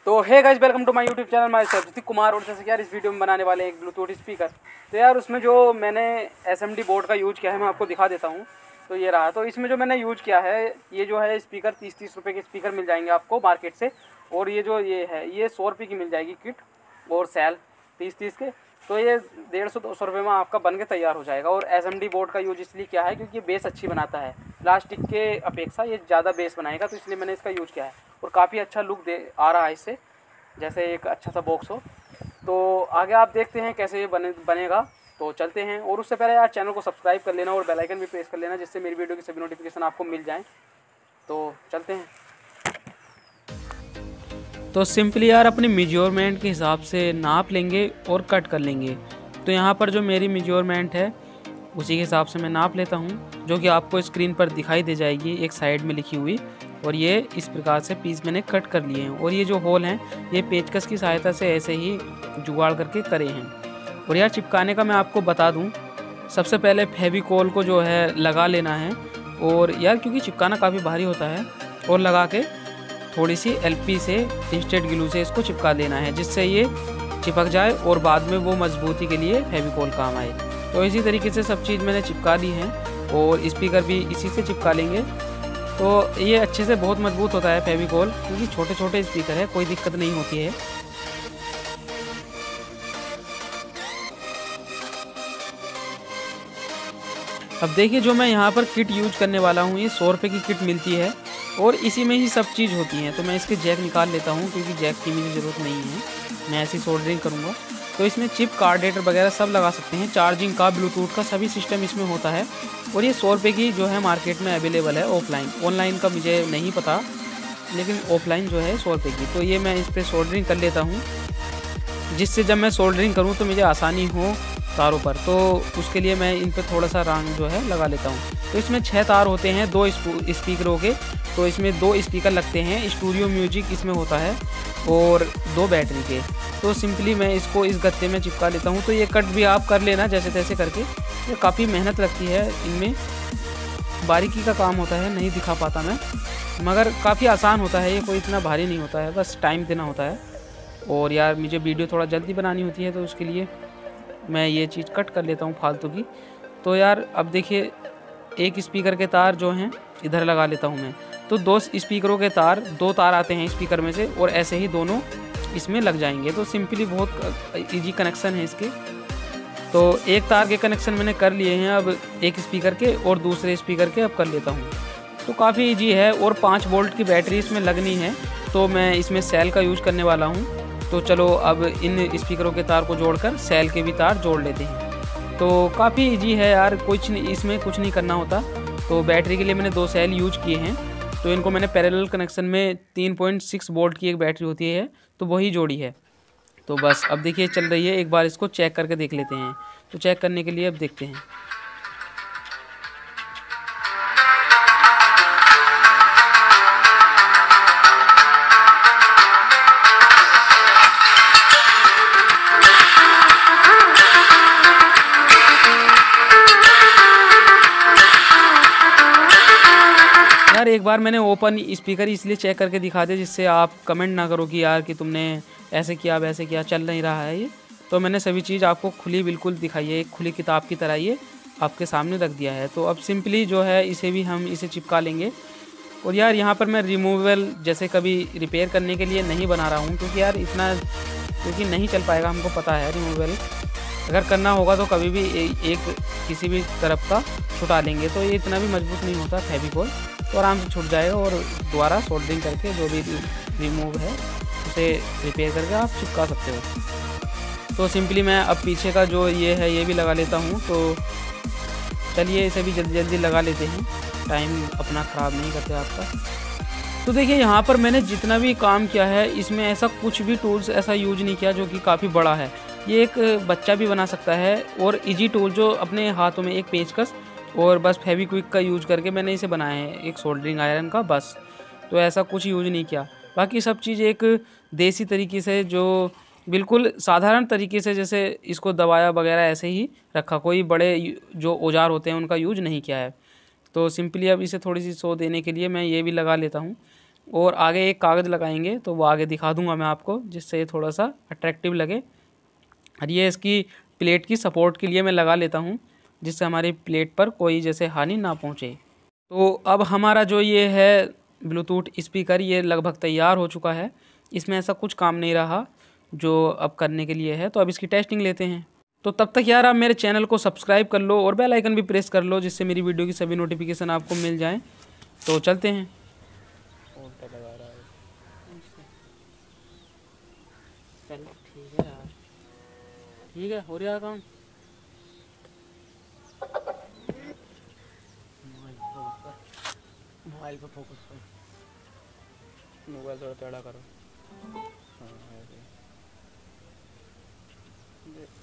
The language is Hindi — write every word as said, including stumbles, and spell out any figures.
तो hey guys, welcome to my YouTube channel. मैं सरजीत कुमार और जैसे कि यार इस वीडियो में बनाने वाले एक ब्लूटूथ स्पीकर। तो यार उसमें जो मैंने एसएमडी बोर्ड का यूज़ किया है मैं आपको दिखा देता हूँ। तो ये रहा। तो इसमें जो मैंने यूज़ किया है ये जो है स्पीकर तीस तीस रुपये के स्पीकर मिल जाएंगे आपको मार्केट से। और ये जो ये है ये सौ रुपये की मिल जाएगी किट और सेल तीस तीस के। तो ये डेढ़ सौ दो सौ रुपये में आपका बन के तैयार हो जाएगा। और एसएमडी बोर्ड का यूज इसलिए किया है क्योंकि ये बेस अच्छी बनाता है, प्लास्टिक के अपेक्षा ये ज़्यादा बेस बनाएगा, तो इसलिए मैंने इसका यूज़ किया है। और काफ़ी अच्छा लुक दे आ रहा है इससे, जैसे एक अच्छा सा बॉक्स हो। तो आगे आप देखते हैं कैसे ये बने बनेगा। तो चलते हैं। और उससे पहले यार चैनल को सब्सक्राइब कर लेना और बेल आइकन भी प्रेस कर लेना, जिससे मेरी वीडियो की सभी नोटिफिकेशन आपको मिल जाएं। तो चलते हैं। तो सिंपली यार अपने मेजरमेंट के हिसाब से नाप लेंगे और कट कर लेंगे। तो यहाँ पर जो मेरी मेजरमेंट है उसी के हिसाब से मैं नाप लेता हूँ, जो कि आपको स्क्रीन पर दिखाई दे जाएगी एक साइड में लिखी हुई। और ये इस प्रकार से पीस मैंने कट कर लिए हैं। और ये जो होल हैं ये पेचकस की सहायता से ऐसे ही जुगाड़ करके करे हैं। और यार चिपकाने का मैं आपको बता दूँ, सबसे पहले फेविकोल को जो है लगा लेना है। और यार क्योंकि चिपकाना काफ़ी भारी होता है, और लगा के थोड़ी सी एलपी से इंस्टेंट ग्लू से इसको चिपका देना है, जिससे ये चिपक जाए और बाद में वो मजबूती के लिए फेविकोल काम आए। तो इसी तरीके से सब चीज़ मैंने चिपका ली है और स्पीकर भी इसी से चिपका लेंगे। तो ये अच्छे से बहुत मजबूत होता है फेविकोल, क्योंकि छोटे छोटे स्पीकर है, कोई दिक्कत नहीं होती है। अब देखिए जो मैं यहाँ पर किट यूज करने वाला हूँ, ये सौ रुपये की किट मिलती है और इसी में ही सब चीज़ होती है। तो मैं इसके जैक निकाल लेता हूँ, क्योंकि जैक की मुझे ज़रूरत नहीं है, मैं ऐसी सोल्डरिंग करूँगा। तो इसमें चिप, कार्डेटर वगैरह सब लगा सकते हैं, चार्जिंग का, ब्लूटूथ का सभी सिस्टम इसमें होता है। और ये सौ रुपये की जो है मार्केट में अवेलेबल है ऑफलाइन। ऑनलाइन का मुझे नहीं पता, लेकिन ऑफलाइन जो है सौ रुपये की। तो ये मैं इस पर सोल्डरिंग कर लेता हूँ, जिससे जब मैं सोल्डरिंग करूँ तो मुझे आसानी हो तारों पर। तो उसके लिए मैं इन पर थोड़ा सा रंग जो है लगा लेता हूँ। तो इसमें छः तार होते हैं दो स्पीकरों के। तो इसमें दो स्पीकर लगते हैं, स्टूडियो म्यूजिक इसमें होता है, और दो बैटरी के। तो सिंपली मैं इसको इस गत्ते में चिपका लेता हूँ। तो ये कट भी आप कर लेना जैसे तैसे करके। ये काफ़ी मेहनत लगती है, इनमें बारीकी का काम होता है, नहीं दिखा पाता मैं, मगर काफ़ी आसान होता है। ये कोई इतना भारी नहीं होता है, बस टाइम देना होता है। और यार मुझे वीडियो थोड़ा जल्दी बनानी होती है, तो उसके लिए मैं ये चीज़ कट कर लेता हूँ फालतू की। तो यार अब देखिए एक स्पीकर के तार जो हैं इधर लगा लेता हूँ मैं। तो दो स्पीकरों के तार, दो तार आते हैं स्पीकर में से, और ऐसे ही दोनों इसमें लग जाएंगे। तो सिंपली बहुत इजी कनेक्शन है इसके। तो एक तार के कनेक्शन मैंने कर लिए हैं, अब एक स्पीकर के और दूसरे स्पीकर के अब कर लेता हूँ। तो काफ़ी इजी है। और पाँच वोल्ट की बैटरी इसमें लगनी है, तो मैं इसमें सेल का यूज़ करने वाला हूँ। तो चलो अब इन स्पीकरों के तार को जोड़कर सेल के भी तार जोड़ लेते हैं। तो काफ़ी इजी है यार, कुछ नहीं, इसमें कुछ नहीं करना होता। तो बैटरी के लिए मैंने दो सेल यूज किए हैं, तो इनको मैंने पैरेलल कनेक्शन में तीन पॉइंट सिक्स वोल्ट की एक बैटरी होती है, तो वही जोड़ी है। तो बस अब देखिए चल रही है, एक बार इसको चेक करके देख लेते हैं। तो चेक करने के लिए अब देखते हैं। यार एक बार मैंने ओपन स्पीकर इसलिए चेक करके दिखा दिया, जिससे आप कमेंट ना करो कि यार कि तुमने ऐसे किया वैसे किया, चल नहीं रहा है ये। तो मैंने सभी चीज़ आपको खुली बिल्कुल दिखाई है, एक खुली किताब की तरह ये आपके सामने रख दिया है। तो अब सिंपली जो है इसे भी हम इसे चिपका लेंगे। और यार यहाँ पर मैं रिमूवेबल जैसे कभी रिपेयर करने के लिए नहीं बना रहा हूँ, क्योंकि यार इतना क्योंकि नहीं चल पाएगा, हमको पता है। रिमूवेबल अगर करना होगा तो कभी भी एक किसी भी तरफ का छुटा लेंगे, तो ये इतना भी मजबूत नहीं होता फेविकोल, तो आराम से छूट जाएगा। और दोबारा सोल्डरिंग करके जो भी रिमूव है उसे रिपेयर करके आप चिपका सकते हो। तो सिंपली मैं अब पीछे का जो ये है ये भी लगा लेता हूँ। तो चलिए इसे भी जल्दी जल्दी लगा लेते हैं, टाइम अपना ख़राब नहीं करते आपका। तो देखिए यहाँ पर मैंने जितना भी काम किया है, इसमें ऐसा कुछ भी टूल्स ऐसा यूज नहीं किया जो कि काफ़ी बड़ा है। ये एक बच्चा भी बना सकता है, और इजी टूल जो अपने हाथों में एक पेचकस और बस फेविक्विक का यूज़ करके मैंने इसे बनाया है, एक सोल्डरिंग आयरन का, बस। तो ऐसा कुछ यूज नहीं किया। बाकी सब चीज़ एक देसी तरीके से, जो बिल्कुल साधारण तरीके से, जैसे इसको दबाया वगैरह ऐसे ही रखा, कोई बड़े जो औजार होते हैं उनका यूज नहीं किया है। तो सिंपली अब इसे थोड़ी सी शो देने के लिए मैं ये भी लगा लेता हूँ। और आगे एक कागज़ लगाएंगे, तो वो आगे दिखा दूंगा मैं आपको, जिससे ये थोड़ा सा अट्रैक्टिव लगे। और ये इसकी प्लेट की सपोर्ट के लिए मैं लगा लेता हूँ, जिससे हमारी प्लेट पर कोई जैसे हानि ना पहुँचे। तो अब हमारा जो ये है ब्लूटूथ स्पीकर, ये लगभग तैयार हो चुका है। इसमें ऐसा कुछ काम नहीं रहा जो अब करने के लिए है। तो अब इसकी टेस्टिंग लेते हैं। तो तब तक यार आप मेरे चैनल को सब्सक्राइब कर लो और बेल आइकन भी प्रेस कर लो, जिससे मेरी वीडियो की सभी नोटिफिकेशन आपको मिल जाएं। तो चलते हैं। चल ठीक है यार, ठीक है, हो रहा काम। मोबाइल पर फोकस करो, मोबाइल थोड़ा टेढ़ा करो। हाँ,